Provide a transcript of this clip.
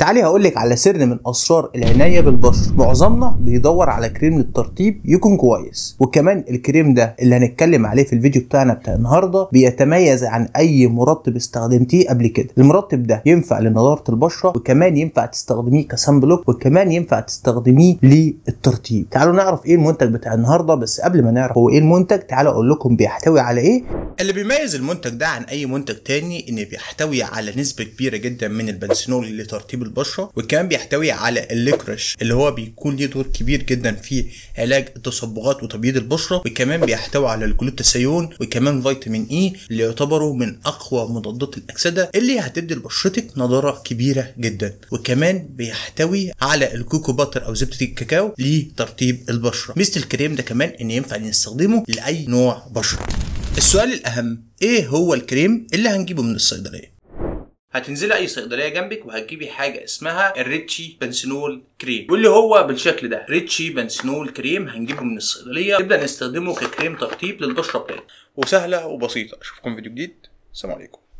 تعالي هقولك على سر من اسرار العنايه بالبشره. معظمنا بيدور على كريم للترطيب يكون كويس، وكمان الكريم ده اللي هنتكلم عليه في الفيديو بتاعنا بتاع النهارده بيتميز عن اي مرطب استخدمتيه قبل كده. المرطب ده ينفع لنضاره البشره، وكمان ينفع تستخدميه كسان بلوك، وكمان ينفع تستخدميه للترطيب. تعالوا نعرف ايه المنتج بتاع النهارده. بس قبل ما نعرف هو ايه المنتج، تعالوا اقول لكم بيحتوي على ايه. اللي بيميز المنتج ده عن اي منتج تاني ان بيحتوي على نسبه كبيره جدا من البنسينول لترطيب البشره، وكمان بيحتوي على الليكريش اللي هو بيكون ليه دور كبير جدا في علاج التصبغات وتبييض البشره، وكمان بيحتوي على الجلوتاثيون وكمان فيتامين اي اللي يعتبروا من اقوى مضادات الاكسده اللي هتدي لبشرتك نضاره كبيره جدا، وكمان بيحتوي على الكوكو باتر او زبده الكاكاو لترطيب البشره. ميزه الكريم ده كمان ان ينفع نستخدمه لاي نوع بشره. السؤال الاهم، ايه هو الكريم اللي هنجيبه من الصيدليه؟ هتنزلي اي صيدليه جنبك وهتجيبي حاجه اسمها الريتشي بنسينول كريم، واللي هو بالشكل ده ريتشي بنسينول كريم. هنجيبه من الصيدليه نبدا نستخدمه ككريم ترطيب للبشره بتاعتنا، وسهله وبسيطه. اشوفكم في فيديو جديد. السلام عليكم.